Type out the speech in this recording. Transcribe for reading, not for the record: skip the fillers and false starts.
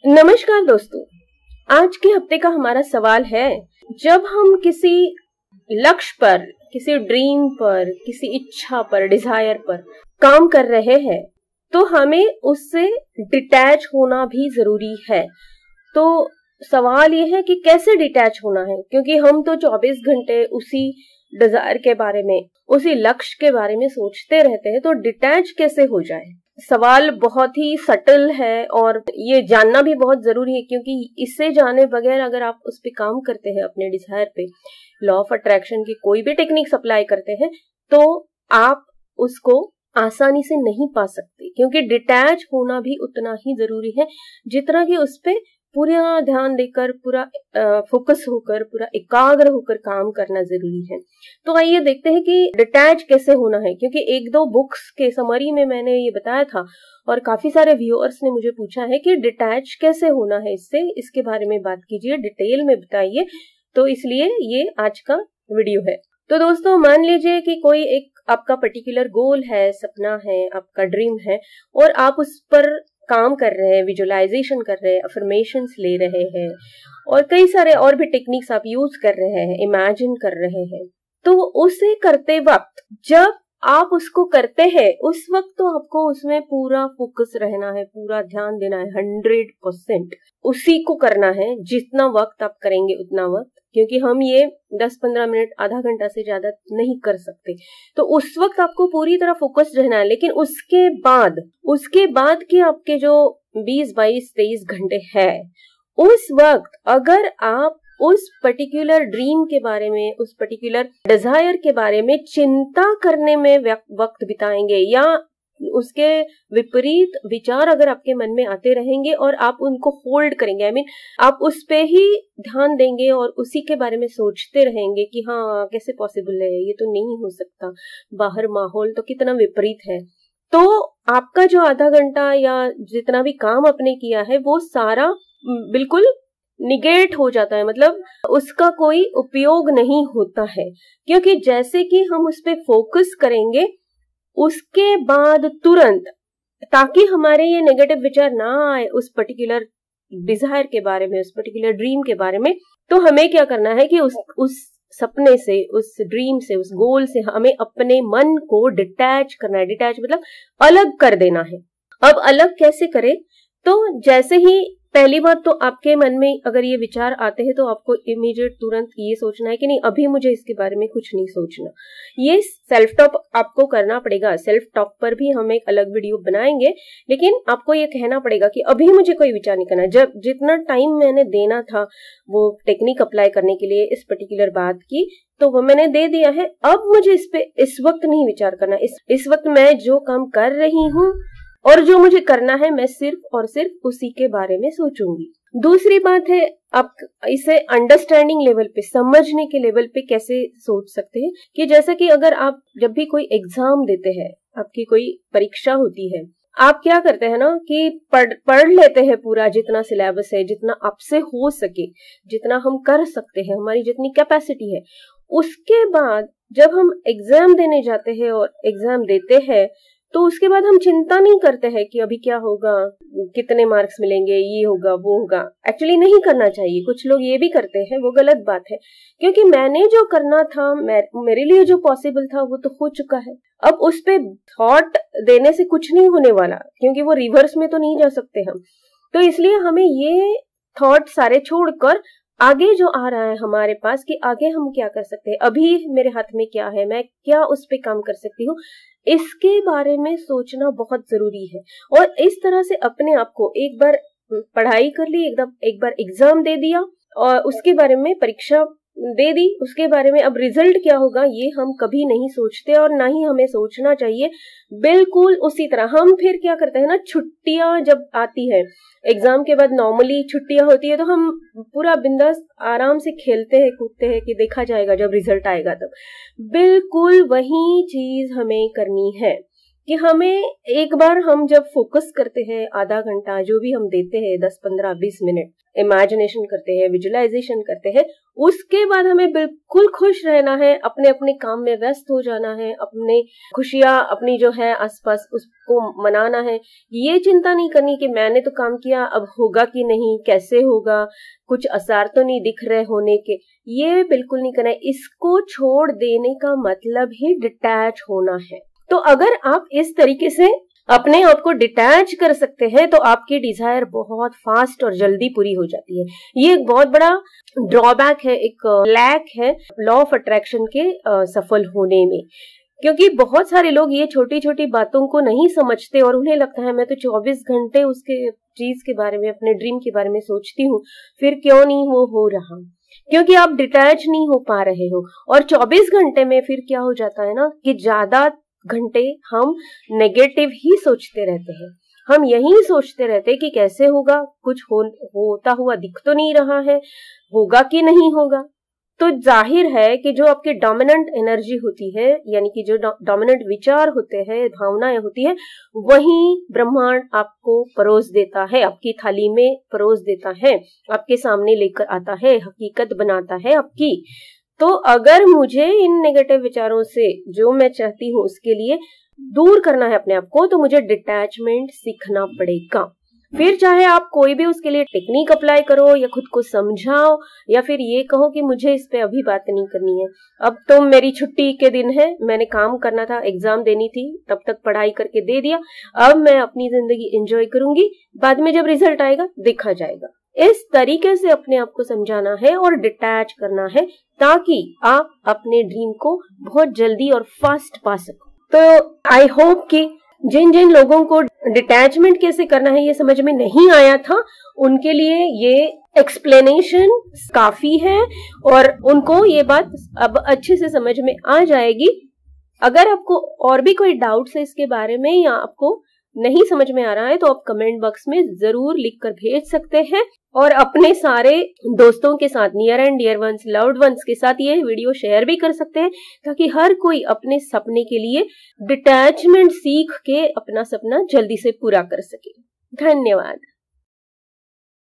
नमस्कार दोस्तों, आज के हफ्ते का हमारा सवाल है, जब हम किसी लक्ष्य पर, किसी ड्रीम पर, किसी इच्छा पर, डिजायर पर काम कर रहे हैं तो हमें उससे डिटैच होना भी जरूरी है। तो सवाल ये है कि कैसे डिटैच होना है, क्योंकि हम तो 24 घंटे उसी डिजायर के बारे में, उसी लक्ष्य के बारे में सोचते रहते हैं। तो डिटैच कैसे हो जाए, सवाल बहुत ही सटल है और ये जानना भी बहुत जरूरी है, क्योंकि इससे जाने बगैर अगर आप उस पे काम करते हैं, अपने डिजायर पे, लॉ ऑफ अट्रैक्शन की कोई भी टेक्निक अप्लाई करते हैं, तो आप उसको आसानी से नहीं पा सकते। क्योंकि डिटैच होना भी उतना ही जरूरी है जितना कि उस पे पूरा ध्यान देकर, पूरा फोकस होकर, पूरा एकाग्र होकर काम करना जरूरी है। तो आइए देखते हैं कि डिटैच कैसे होना है, क्योंकि एक दो बुक्स के समरी में मैंने ये बताया था और काफी सारे व्यूअर्स ने मुझे पूछा है कि डिटैच कैसे होना है, इसके बारे में बात कीजिए, डिटेल में बताइए। तो इसलिए ये आज का वीडियो है। तो दोस्तों, मान लीजिए कि कोई एक आपका पर्टिकुलर गोल है, सपना है, आपका ड्रीम है और आप उस पर काम कर रहे हैं, विजुअलाइजेशन कर रहे हैं, अफर्मेशंस ले रहे हैं और कई सारे और भी टेक्निक्स आप यूज कर रहे हैं, इमेजिन कर रहे हैं। तो उसे करते वक्त, जब आप उसको करते हैं, उस वक्त तो आपको उसमें पूरा फोकस रहना है, पूरा ध्यान देना है, 100% उसी को करना है। जितना वक्त आप करेंगे उतना वक्त, क्योंकि हम ये 10-15 मिनट, आधा घंटा से ज्यादा नहीं कर सकते। तो उस वक्त आपको पूरी तरह फोकस रहना है। लेकिन उसके बाद के आपके जो 20, 22, 23 घंटे है, उस वक्त अगर आप उस पर्टिकुलर ड्रीम के बारे में, उस पर्टिकुलर डिजायर के बारे में चिंता करने में वक्त बिताएंगे, या उसके विपरीत विचार अगर आपके मन में आते रहेंगे और आप उनको होल्ड करेंगे, आप उस पे ही ध्यान देंगे और उसी के बारे में सोचते रहेंगे कि हाँ कैसे पॉसिबल है, ये तो नहीं हो सकता, बाहर माहौल तो कितना विपरीत है, तो आपका जो आधा घंटा या जितना भी काम आपने किया है वो सारा बिल्कुल निगेट हो जाता है। मतलब उसका कोई उपयोग नहीं होता है। क्योंकि जैसे कि हम उस पे फोकस करेंगे, उसके बाद तुरंत, ताकि हमारे ये नेगेटिव विचार ना आए उस पर्टिकुलर डिजायर के बारे में, उस पर्टिकुलर ड्रीम के बारे में, तो हमें क्या करना है कि उस सपने से, उस ड्रीम से, उस गोल से हमें अपने मन को डिटैच करना है। डिटैच मतलब अलग कर देना है। अब अलग कैसे करें? तो जैसे ही पहली बात तो आपके मन में अगर ये विचार आते हैं तो आपको इमीडिएट तुरंत ये सोचना है कि नहीं, अभी मुझे इसके बारे में कुछ नहीं सोचना। ये सेल्फ टॉक आपको करना पड़ेगा। सेल्फ टॉक पर भी हम एक अलग वीडियो बनाएंगे, लेकिन आपको ये कहना पड़ेगा कि अभी मुझे कोई विचार नहीं करना। जब जितना टाइम मैंने देना था वो टेक्निक अप्लाई करने के लिए, इस पर्टिकुलर बात की, तो वो मैंने दे दिया है। अब मुझे इस पे इस वक्त नहीं विचार करना। इस वक्त मैं जो काम कर रही हूँ और जो मुझे करना है, मैं सिर्फ और सिर्फ उसी के बारे में सोचूंगी। दूसरी बात है, आप इसे अंडरस्टैंडिंग लेवल पे, समझने के लेवल पे कैसे सोच सकते हैं कि जैसे कि अगर आप जब भी कोई एग्जाम देते हैं, आपकी कोई परीक्षा होती है, आप क्या करते हैं ना कि पढ़ लेते हैं पूरा जितना सिलेबस है, जितना आपसे हो सके, जितना हम कर सकते हैं, हमारी जितनी कैपेसिटी है। उसके बाद जब हम एग्जाम देने जाते हैं और एग्जाम देते हैं, तो उसके बाद हम चिंता नहीं करते हैं कि अभी क्या होगा, कितने मार्क्स मिलेंगे, ये होगा वो होगा। एक्चुअली नहीं करना चाहिए। कुछ लोग ये भी करते हैं, वो गलत बात है। क्योंकि मैंने जो करना था, मेरे लिए जो पॉसिबल था वो तो हो चुका है। अब उस पे थॉट देने से कुछ नहीं होने वाला, क्योंकि वो रिवर्स में तो नहीं जा सकते हम। तो इसलिए हमें ये थॉट सारे छोड़कर आगे जो आ रहा है हमारे पास, कि आगे हम क्या कर सकते हैं, अभी मेरे हाथ में क्या है, मैं क्या उस पे काम कर सकती हूँ, इसके बारे में सोचना बहुत जरूरी है। और इस तरह से अपने आप को, एक बार पढ़ाई कर ली, एक बार एग्जाम दे दिया और उसके बारे में, परीक्षा दे दी, उसके बारे में अब रिजल्ट क्या होगा ये हम कभी नहीं सोचते और ना ही हमें सोचना चाहिए। बिल्कुल उसी तरह हम फिर क्या करते हैं ना, छुट्टियां जब आती है, एग्जाम के बाद नॉर्मली छुट्टियां होती है, तो हम पूरा बिंदास आराम से खेलते हैं, कूदते हैं कि देखा जाएगा जब रिजल्ट आएगा तब। बिल्कुल वही चीज हमें करनी है कि हमें एक बार हम जब फोकस करते हैं, आधा घंटा जो भी हम देते हैं, 10, 15, 20 मिनट इमेजिनेशन करते हैं, विजुअलाइजेशन करते हैं, उसके बाद हमें बिल्कुल खुश रहना है, अपने अपने काम में व्यस्त हो जाना है, अपने खुशियां अपनी जो है आसपास उसको मनाना है। ये चिंता नहीं करनी कि मैंने तो काम किया, अब होगा कि नहीं, कैसे होगा, कुछ असर तो नहीं दिख रहे होने के, ये बिल्कुल नहीं करना है। इसको छोड़ देने का मतलब ही डिटैच होना है। तो अगर आप इस तरीके से अपने आप को डिटैच कर सकते हैं तो आपकी डिजायर बहुत फास्ट और जल्दी पूरी हो जाती है। ये एक बहुत बड़ा ड्रॉबैक है, एक लैक है लॉ ऑफ अट्रैक्शन के सफल होने में, क्योंकि बहुत सारे लोग ये छोटी छोटी बातों को नहीं समझते और उन्हें लगता है मैं तो 24 घंटे उसके चीज के बारे में, अपने ड्रीम के बारे में सोचती हूँ, फिर क्यों नहीं वो हो रहा, क्योंकि आप डिटैच नहीं हो पा रहे हो। और 24 घंटे में फिर क्या हो जाता है ना कि ज्यादा घंटे हम नेगेटिव ही सोचते रहते हैं, हम यही सोचते रहते हैं कि कैसे होगा, कुछ होता हुआ दिख तो नहीं रहा है, होगा कि नहीं होगा। तो जाहिर है कि जो आपकी डोमिनेंट एनर्जी होती है, यानी कि जो डोमिनेंट विचार होते हैं, भावनाएं होती है, वही ब्रह्मांड आपको परोस देता है, आपकी थाली में परोस देता है, आपके सामने लेकर आता है, हकीकत बनाता है आपकी। तो अगर मुझे इन नेगेटिव विचारों से जो मैं चाहती हूँ उसके लिए दूर करना है अपने आप को, तो मुझे डिटैचमेंट सीखना पड़ेगा। फिर चाहे आप कोई भी उसके लिए टेक्निक अप्लाई करो या खुद को समझाओ या फिर ये कहो कि मुझे इस पे अभी बात नहीं करनी है, अब तो मेरी छुट्टी के दिन है, मैंने काम करना था, एग्जाम देनी थी, तब तक पढ़ाई करके दे दिया, अब मैं अपनी जिंदगी एंजॉय करूंगी, बाद में जब रिजल्ट आएगा देखा जाएगा। इस तरीके से अपने आप को समझाना है और डिटैच करना है ताकि आप अपने ड्रीम को बहुत जल्दी और फास्ट पा सको। तो आई होप कि जिन जिन लोगों को डिटैचमेंट कैसे करना है ये समझ में नहीं आया था, उनके लिए ये एक्सप्लेनेशन काफी है और उनको ये बात अब अच्छे से समझ में आ जाएगी। अगर आपको और भी कोई डाउट्स है इसके बारे में या आपको नहीं समझ में आ रहा है तो आप कमेंट बॉक्स में जरूर लिखकर भेज सकते हैं और अपने सारे दोस्तों के साथ, near and dear ones, loved ones के साथ ये वीडियो शेयर भी कर सकते हैं ताकि हर कोई अपने सपने के लिए डिटैचमेंट सीख के अपना सपना जल्दी से पूरा कर सके। धन्यवाद।